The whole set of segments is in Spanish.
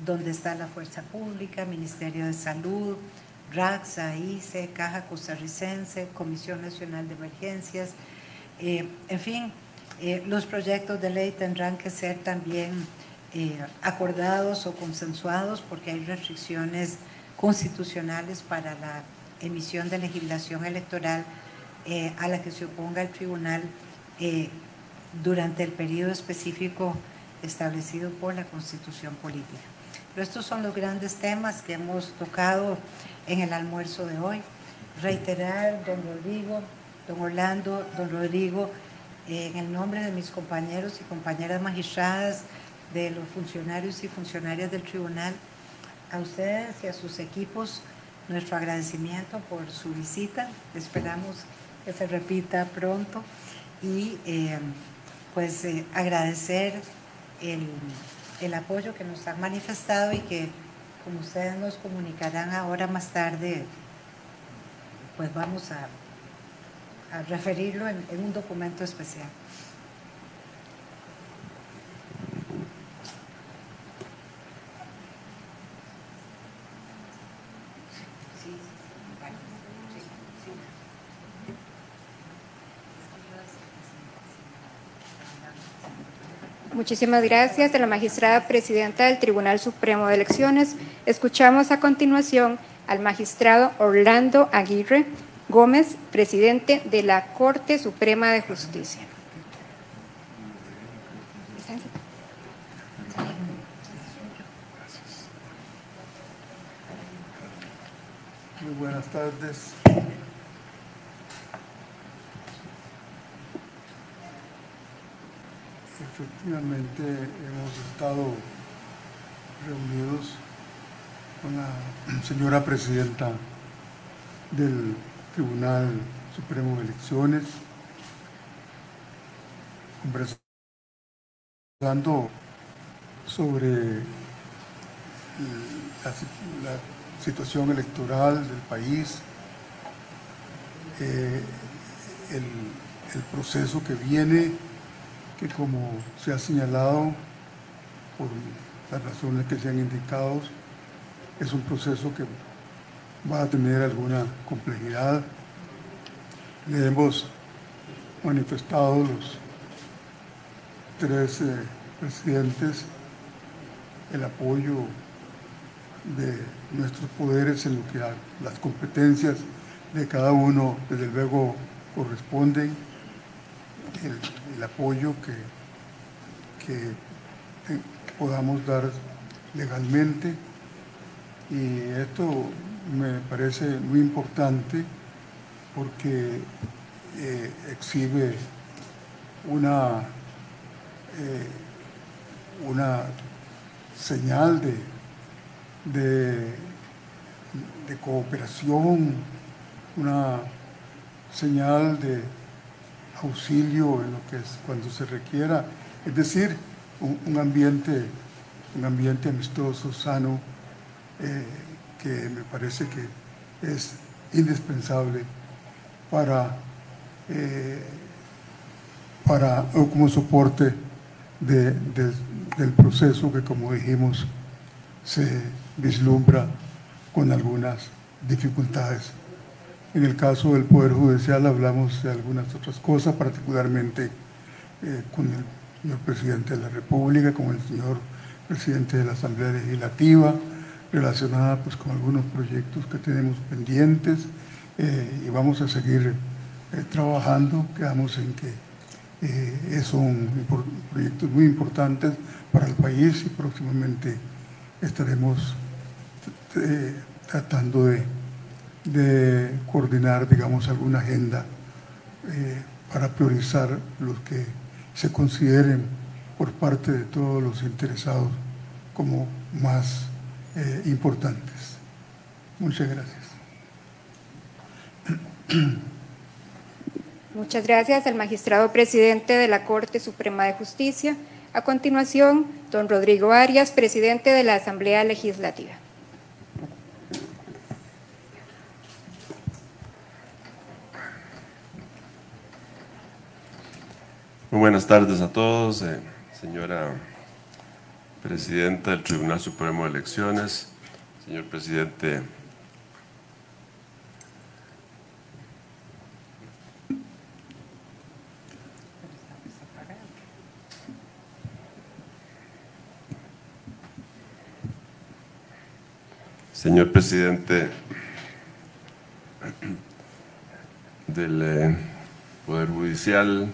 donde está la Fuerza Pública, Ministerio de Salud, RACSA, ICE, Caja Costarricense, Comisión Nacional de Emergencias. En fin, los proyectos de ley tendrán que ser también acordados o consensuados porque hay restricciones constitucionales para la emisión de legislación electoral a la que se oponga el tribunal durante el periodo específico establecido por la Constitución Política. Pero estos son los grandes temas que hemos tocado en el almuerzo de hoy. Reiterar, don Rodrigo, don Orlando, don Rodrigo, en el nombre de mis compañeros y compañeras magistradas, de los funcionarios y funcionarias del tribunal, a ustedes y a sus equipos, nuestro agradecimiento por su visita. Esperamos que se repita pronto y agradecer el apoyo que nos han manifestado y que, como ustedes nos comunicarán ahora más tarde, pues vamos a referirlo en un documento especial. Muchísimas gracias a la magistrada presidenta del Tribunal Supremo de Elecciones. Escuchamos a continuación al magistrado Orlando Aguirre Gómez, presidente de la Corte Suprema de Justicia. Muy buenas tardes. Efectivamente, hemos estado reunidos con la señora presidenta del Tribunal Supremo de Elecciones, conversando sobre la situación electoral del país, el proceso que viene, que como se ha señalado por las razones que se han indicado, es un proceso que va a tener alguna complejidad. Le hemos manifestado los tres presidentes el apoyo de nuestros poderes en lo que a las competencias de cada uno desde luego corresponden, el apoyo que podamos dar legalmente, y esto me parece muy importante porque exhibe una señal de cooperación, una señal de auxilio en lo que es cuando se requiera, es decir, un ambiente amistoso, sano, que me parece que es indispensable o como soporte del proceso que, como dijimos, se vislumbra con algunas dificultades. En el caso del Poder Judicial hablamos de algunas otras cosas, particularmente con el señor Presidente de la República, con el señor Presidente de la Asamblea Legislativa, relacionada pues con algunos proyectos que tenemos pendientes, y vamos a seguir trabajando. Quedamos en que son proyectos muy importantes para el país y próximamente estaremos tratando de coordinar, digamos, alguna agenda para priorizar los que se consideren por parte de todos los interesados como más importantes. Muchas gracias. Muchas gracias al magistrado presidente de la Corte Suprema de Justicia. A continuación, don Rodrigo Arias, presidente de la Asamblea Legislativa. Muy buenas tardes a todos, señora Presidenta del Tribunal Supremo de Elecciones, señor presidente del Poder Judicial,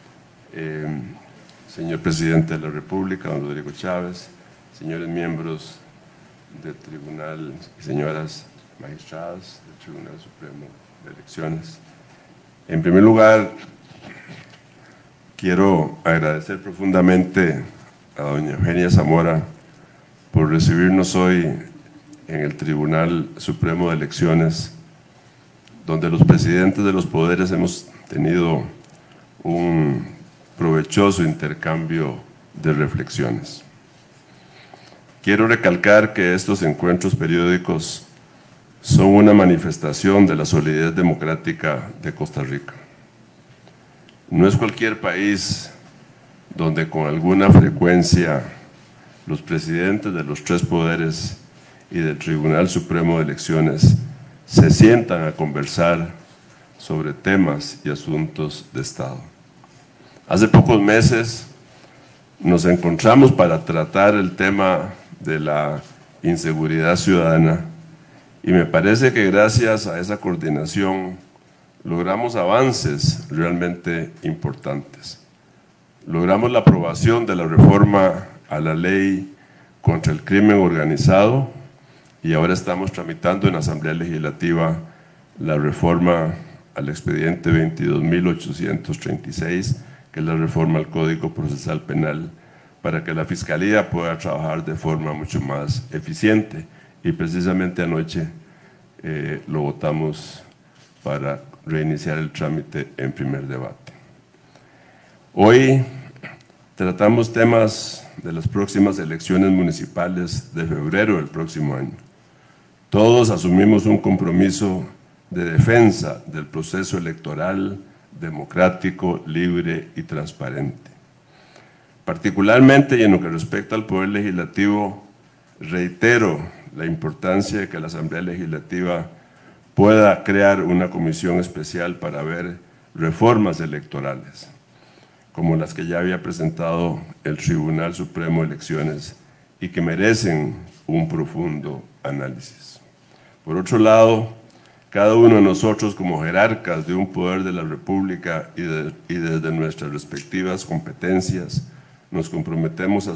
señor presidente de la República, don Rodrigo Chávez, señores miembros del Tribunal y señoras magistradas del Tribunal Supremo de Elecciones. En primer lugar, quiero agradecer profundamente a doña Eugenia Zamora por recibirnos hoy en el Tribunal Supremo de Elecciones, donde los presidentes de los poderes hemos tenido un provechoso intercambio de reflexiones. Quiero recalcar que estos encuentros periódicos son una manifestación de la solidez democrática de Costa Rica. No es cualquier país donde con alguna frecuencia los presidentes de los tres poderes y del Tribunal Supremo de Elecciones se sientan a conversar sobre temas y asuntos de Estado. Hace pocos meses nos encontramos para tratar el tema de la inseguridad ciudadana y me parece que gracias a esa coordinación logramos avances realmente importantes. Logramos la aprobación de la reforma a la ley contra el crimen organizado y ahora estamos tramitando en la Asamblea Legislativa la reforma al expediente 22.836, que es la reforma al Código Procesal Penal, para que la Fiscalía pueda trabajar de forma mucho más eficiente. Y precisamente anoche lo votamos para reiniciar el trámite en primer debate. Hoy tratamos temas de las próximas elecciones municipales de febrero del próximo año. Todos asumimos un compromiso de defensa del proceso electoral democrático, libre y transparente. Particularmente y en lo que respecta al Poder Legislativo, reitero la importancia de que la Asamblea Legislativa pueda crear una comisión especial para ver reformas electorales, como las que ya había presentado el Tribunal Supremo de Elecciones y que merecen un profundo análisis. Por otro lado, cada uno de nosotros como jerarcas de un poder de la República y desde nuestras respectivas competencias nos comprometemos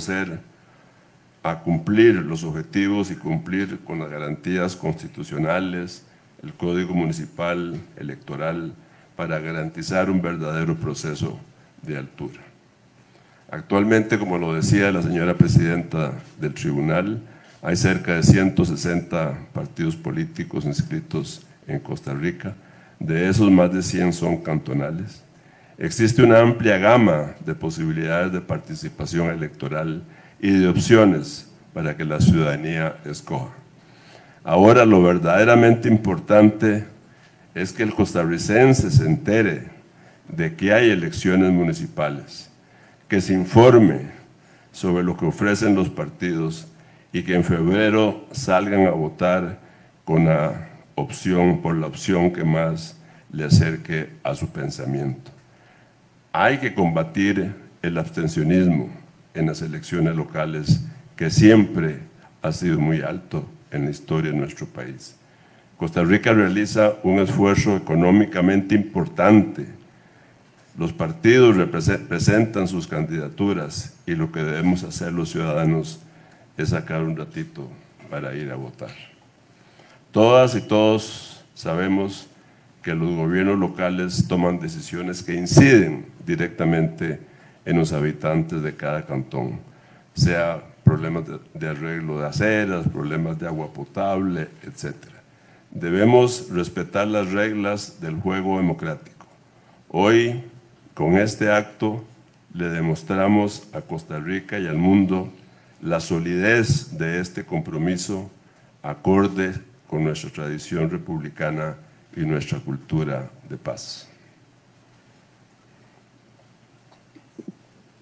a cumplir los objetivos y cumplir con las garantías constitucionales, el Código Municipal Electoral, para garantizar un verdadero proceso de altura. Actualmente, como lo decía la señora presidenta del tribunal, hay cerca de 160 partidos políticos inscritos en Costa Rica. De esos, más de 100 son cantonales. Existe una amplia gama de posibilidades de participación electoral y de opciones para que la ciudadanía escoja. Ahora, lo verdaderamente importante es que el costarricense se entere de que hay elecciones municipales, que se informe sobre lo que ofrecen los partidos y que en febrero salgan a votar con la opción que más le acerque a su pensamiento. Hay que combatir el abstencionismo en las elecciones locales, que siempre ha sido muy alto en la historia de nuestro país. Costa Rica realiza un esfuerzo económicamente importante. Los partidos presentan sus candidaturas y lo que debemos hacer los ciudadanos es sacar un ratito para ir a votar. Todas y todos sabemos que los gobiernos locales toman decisiones que inciden directamente en los habitantes de cada cantón, sea problemas de arreglo de aceras, problemas de agua potable, etc. Debemos respetar las reglas del juego democrático. Hoy, con este acto, le demostramos a Costa Rica y al mundo la solidez de este compromiso acorde con nuestra tradición republicana y nuestra cultura de paz.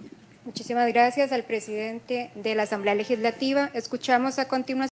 Muchísimas gracias al presidente de la Asamblea Legislativa. Escuchamos a continuación